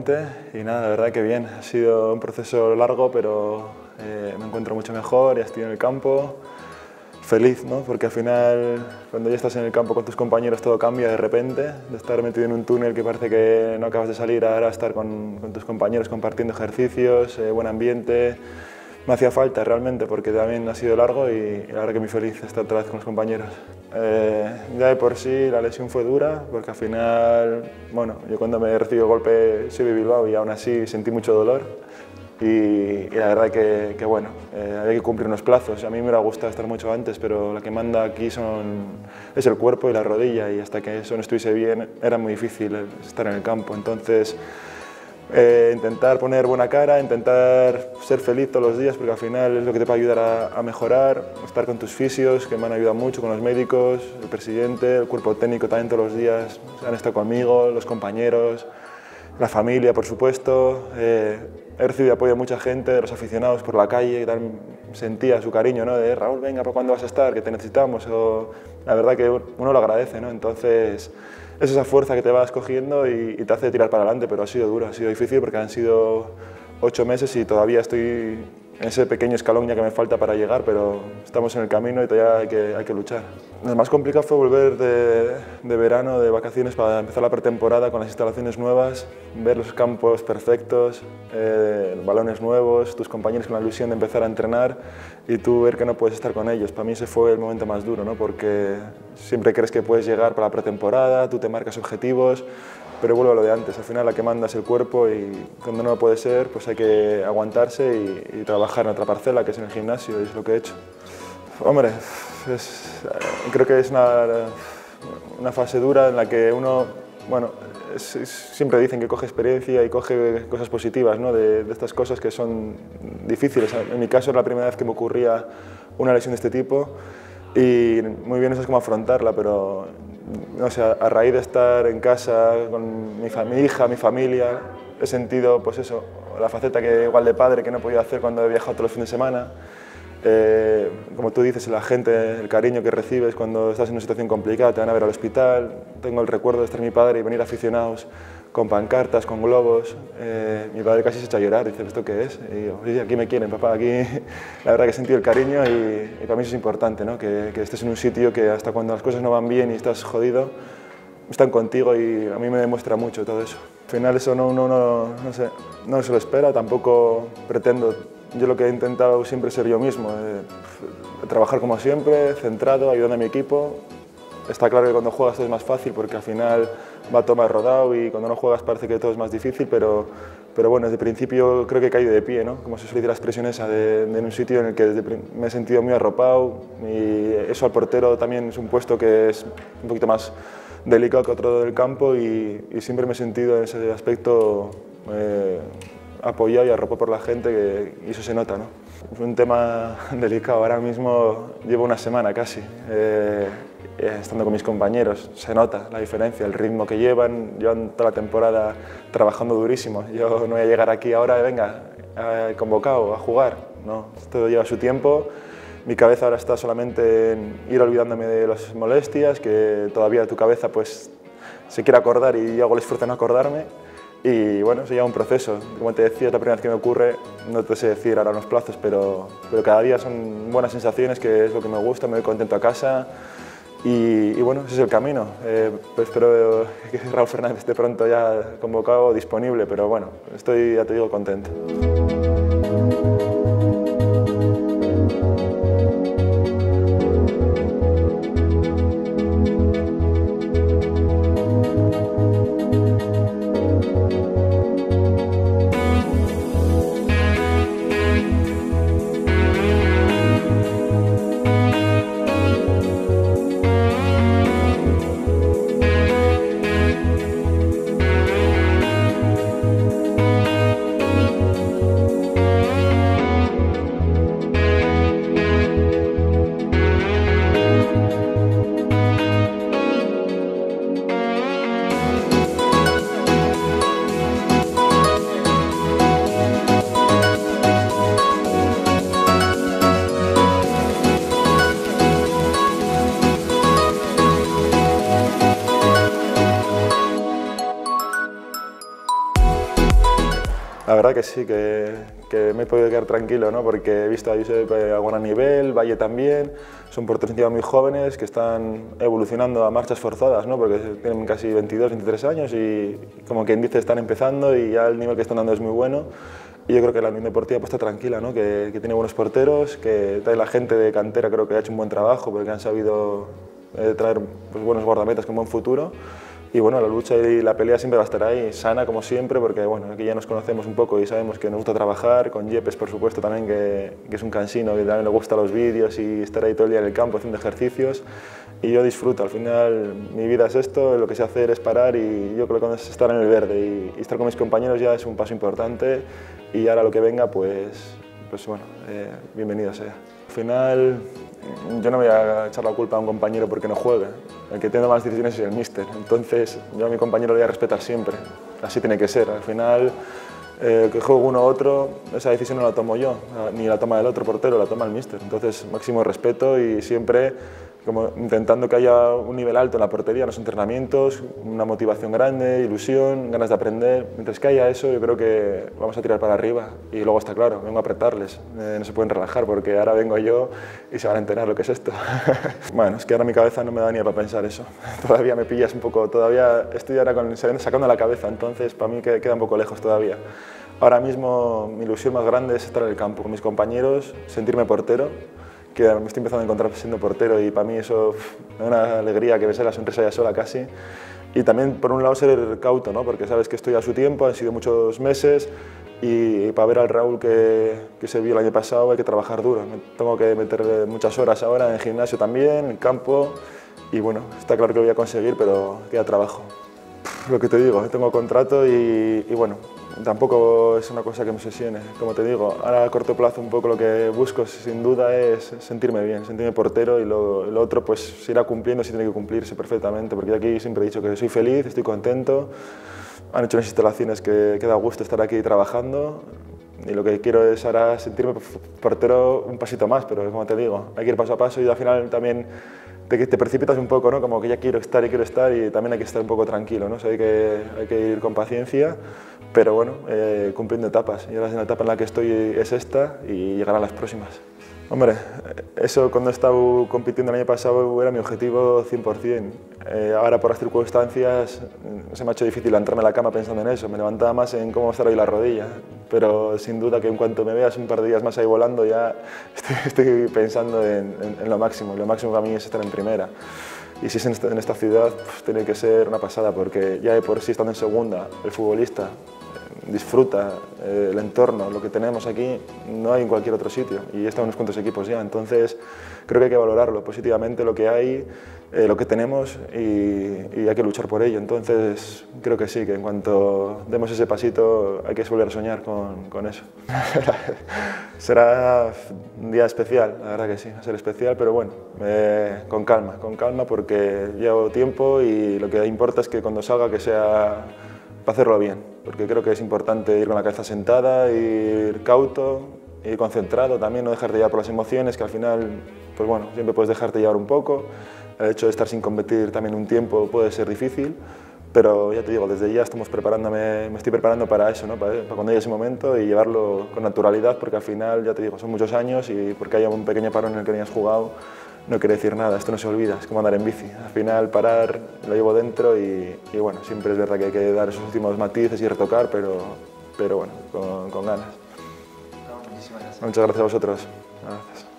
igualmente. Y nada, la verdad que bien. Ha sido un proceso largo, pero me encuentro mucho mejor, ya estoy en el campo. Feliz, ¿no? Porque al final, cuando ya estás en el campo con tus compañeros, todo cambia de repente. De estar metido en un túnel que parece que no acabas de salir, ahora estar con tus compañeros compartiendo ejercicios, buen ambiente. Me hacía falta realmente porque también ha sido largo y la verdad que muy feliz de estar otra vez con los compañeros. Ya de por sí la lesión fue dura porque al final, bueno, yo cuando me recibí el golpe soy de Bilbao y aún así sentí mucho dolor y la verdad que bueno, hay que cumplir unos plazos. A mí me hubiera gustado estar mucho antes, pero la que manda aquí es el cuerpo y la rodilla y hasta que eso no estuviese bien era muy difícil estar en el campo. Entonces, intentar poner buena cara, intentar ser feliz todos los días porque al final es lo que te puede ayudar a mejorar, estar con tus fisios que me han ayudado mucho, con los médicos, el presidente, el cuerpo técnico también todos los días han estado conmigo, los compañeros, la familia por supuesto. He recibido apoyo de mucha gente, de los aficionados por la calle, que también sentía su cariño, ¿no? De Raúl, venga, ¿para cuándo vas a estar? Que te necesitamos. La verdad que uno lo agradece, ¿no? Entonces, es esa fuerza que te vas cogiendo y te hace tirar para adelante, pero ha sido duro, ha sido difícil porque han sido 8 meses y todavía estoy en ese pequeño escalón ya que me falta para llegar, pero estamos en el camino y todavía hay que luchar. Lo más complicado fue volver de verano, de vacaciones, para empezar la pretemporada con las instalaciones nuevas, ver los campos perfectos, balones nuevos, tus compañeros con la ilusión de empezar a entrenar y tú ver que no puedes estar con ellos. Para mí ese fue el momento más duro, ¿no? Porque siempre crees que puedes llegar para la pretemporada, tú te marcas objetivos, pero vuelvo a lo de antes, al final la que manda es el cuerpo y cuando no puede ser pues hay que aguantarse y trabajar en otra parcela, que es en el gimnasio, y es lo que he hecho. Hombre, creo que es una fase dura en la que uno, bueno, siempre dicen que coge experiencia y coge cosas positivas, ¿no? de estas cosas que son difíciles. En mi caso era la primera vez que me ocurría una lesión de este tipo y muy bien no sabes cómo afrontarla, pero no sé, a raíz de estar en casa con mi hija, mi familia, he sentido pues eso, la faceta que igual de padre que no he podido hacer cuando he viajado todos los fines de semana. Como tú dices, la gente, el cariño que recibes cuando estás en una situación complicada, te van a ver al hospital. Tengo el recuerdo de estar mi padre y venir aficionados con pancartas, con globos. Mi padre casi se echa a llorar, dice, ¿esto qué es? Y digo, sí, aquí me quieren, papá, aquí la verdad que he sentido el cariño y para mí eso es importante, ¿no? Que estés en un sitio que hasta cuando las cosas no van bien y estás jodido, están contigo y a mí me demuestra mucho todo eso. Al final eso no sé, no se lo espera, tampoco pretendo. Yo lo que he intentado siempre es ser yo mismo, trabajar como siempre, centrado, ayudando a mi equipo. Está claro que cuando juegas todo es más fácil porque al final va todo más rodado y cuando no juegas parece que todo es más difícil, pero bueno, desde el principio creo que he caído de pie, ¿no? Como se suele decir la expresión esa, de un sitio en el que me he sentido muy arropado y eso al portero también es un puesto que es un poquito más delicado que otro del campo y siempre me he sentido en ese aspecto apoyado y arropado por la gente y eso se nota, ¿no? Es un tema delicado, ahora mismo llevo una semana casi estando con mis compañeros, se nota la diferencia, el ritmo que llevan toda la temporada trabajando durísimo. Yo no voy a llegar aquí ahora, venga, convocado a jugar, no, esto lleva su tiempo. Mi cabeza ahora está solamente en ir olvidándome de las molestias, que todavía tu cabeza pues se quiere acordar y yo hago el esfuerzo en no acordarme. Y bueno, eso lleva un proceso. Como te decía, es la primera vez que me ocurre, no te sé decir ahora los plazos, pero cada día son buenas sensaciones, que es lo que me gusta, me voy contento a casa. Y bueno, ese es el camino. Pues espero que Raúl Fernández esté pronto ya convocado, disponible, pero bueno, estoy, ya te digo, contento. La verdad que sí, que me he podido quedar tranquilo, ¿no? Porque he visto a Josep a buen nivel, Valle también, son porteros encima muy jóvenes que están evolucionando a marchas forzadas, ¿no? Porque tienen casi 22, 23 años y como quien dice están empezando y ya el nivel que están dando es muy bueno. Y yo creo que la Unión Deportiva pues, está tranquila, ¿no? Que tiene buenos porteros, que trae la gente de cantera, creo que ha hecho un buen trabajo porque han sabido traer pues, buenos guardametas con buen futuro. Y bueno, la lucha y la pelea siempre va a estar ahí, sana como siempre, porque bueno, aquí ya nos conocemos un poco y sabemos que nos gusta trabajar, con Yepes por supuesto también, que es un cansino, que también le gusta los vídeos y estar ahí todo el día en el campo haciendo ejercicios. Y yo disfruto, al final mi vida es esto, lo que sé hacer es parar y yo creo que es estar en el verde y estar con mis compañeros ya es un paso importante y ahora lo que venga pues bueno, bienvenido sea. Al final yo no voy a echar la culpa a un compañero porque no juegue, el que tiene más decisiones es el míster, entonces yo a mi compañero lo voy a respetar siempre, así tiene que ser, al final que juegue uno u otro, esa decisión no la tomo yo, ni la toma el otro portero, la toma el míster, entonces máximo respeto y siempre como intentando que haya un nivel alto en la portería, en los entrenamientos, una motivación grande, ilusión, ganas de aprender. Mientras que haya eso, yo creo que vamos a tirar para arriba. Y luego está claro, vengo a apretarles, no se pueden relajar porque ahora vengo yo y se van a enterar lo que es esto. Bueno, es que ahora mi cabeza no me da ni para pensar eso. Todavía me pillas un poco, todavía estoy ahora sacando la cabeza, entonces para mí queda un poco lejos todavía. Ahora mismo mi ilusión más grande es estar en el campo con mis compañeros, sentirme portero, que me estoy empezando a encontrar siendo portero y para mí eso me da una alegría que me sale la sonrisa ya sola casi. Y también por un lado ser cauto, ¿no? Porque sabes que estoy a su tiempo, han sido muchos meses y para ver al Raúl que se vio el año pasado hay que trabajar duro. Tengo que meter muchas horas ahora en el gimnasio también, en el campo y bueno, está claro que lo voy a conseguir, pero queda trabajo. Lo que te digo, tengo contrato y bueno, tampoco es una cosa que me obsesione, como te digo. Ahora a corto plazo un poco lo que busco sin duda es sentirme bien, sentirme portero y lo otro pues se irá cumpliendo si tiene que cumplirse perfectamente, porque yo aquí siempre he dicho que soy feliz, estoy contento, han hecho unas instalaciones que da gusto estar aquí trabajando y lo que quiero es ahora sentirme portero un pasito más, pero como te digo, hay que ir paso a paso y al final también te precipitas un poco, ¿no? Como que ya quiero estar y también hay que estar un poco tranquilo, ¿no? O sea, hay que ir con paciencia, pero bueno, cumpliendo etapas. Y ahora la etapa en la que estoy es esta y llegarán las próximas. Hombre, eso cuando he estado compitiendo el año pasado era mi objetivo 100%. Ahora por las circunstancias se me ha hecho difícil entrarme a la cama pensando en eso, me levantaba más en cómo va a estar hoy la rodilla, pero sin duda que en cuanto me veas un par de días más ahí volando ya estoy pensando en lo máximo para mí es estar en primera. Y si es en esta ciudad, pues tiene que ser una pasada, porque ya de por sí estando en segunda, el futbolista disfruta el entorno, lo que tenemos aquí, no hay en cualquier otro sitio y están unos cuantos equipos ya, entonces creo que hay que valorarlo positivamente, lo que hay, lo que tenemos y hay que luchar por ello, entonces creo que sí, que en cuanto demos ese pasito hay que volver a soñar con eso. Será un día especial, la verdad que sí, va a ser especial, pero bueno, con calma porque llevo tiempo y lo que importa es que cuando salga que sea para hacerlo bien, porque creo que es importante ir con la cabeza sentada, ir cauto, ir concentrado también, no dejarte llevar por las emociones, que al final, pues bueno, siempre puedes dejarte llevar un poco. El hecho de estar sin competir también un tiempo puede ser difícil, pero ya te digo, desde ya me estoy preparando para eso, ¿no? para cuando haya ese momento y llevarlo con naturalidad, porque al final, ya te digo, son muchos años y porque haya un pequeño parón en el que no hayas jugado, no quiere decir nada, esto no se olvida, es como andar en bici. Al final parar lo llevo dentro y bueno, siempre es verdad que hay que dar esos últimos matices y retocar, pero bueno, con ganas. No, muchísimas gracias. Muchas gracias a vosotros. Gracias.